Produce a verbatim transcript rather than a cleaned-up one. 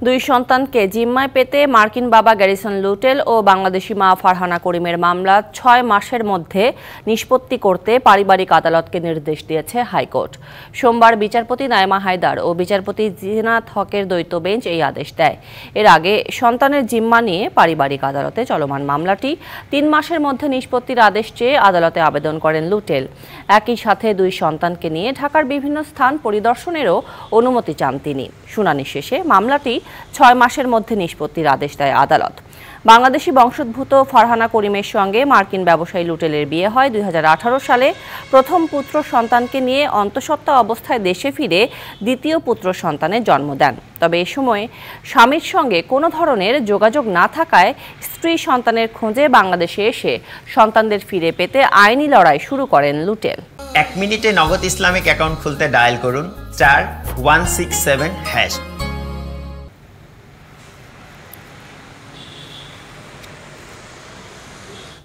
দুই সন্তানকে জিম্মায় পেতে মার্কিন বাবা গ্যারিসন লুটেল ও বাংলাদেশি মা ফারহানা করিমের মামলা ছয় মাসের মধ্যে নিষ্পত্তি করতে পারিবারিক আদালতকে নির্দেশ দিয়েছে হাইকোর্ট। সোমবার বিচারপতি নাইমা হায়দার ও বিচারপতি জিনাত হকের দ্বৈত বেঞ্চ এই আদেশ দেয়। এর আগে সন্তানের জিম্মা নিয়ে পারিবারিক আদালতে চলমান মামলাটি তিন মাসের মধ্যে নিষ্পত্তির আদেশ চেয়ে আদালতে আবেদন করেন লুটেল। একই সাথে দুই সন্তানকে নিয়ে ঢাকার বিভিন্ন স্থান পরিদর্শনেরও অনুমতি চান তিনি। শুনানি শেষে মামলাটি ছয় মাসের মধ্যে নিষ্পত্তির আদেশ দেয় আদালত। বাংলাদেশি বংশোদ্ভূত ফারহানা করিমের সঙ্গে মার্কিন ব্যবসায়ী লুটেলের বিয়ে হয় দুই হাজার আঠারো সালে। প্রথম পুত্র সন্তানকে নিয়ে অন্তঃসত্ত্বা অবস্থায় দেশে ফিরে দ্বিতীয় পুত্র সন্তানের জন্ম দেন। তবে এ সময় স্বামীর সঙ্গে কোনো ধরনের যোগাযোগ না থাকায় স্ত্রী সন্তানের খোঁজে বাংলাদেশে এসে সন্তানদের ফিরে পেতে আইনি লড়াই শুরু করেন লুটেল। এক মিনিটে নগদ ইসলামিক অ্যাকাউন্ট খুলতে ডায়াল করুন star one six seven hash.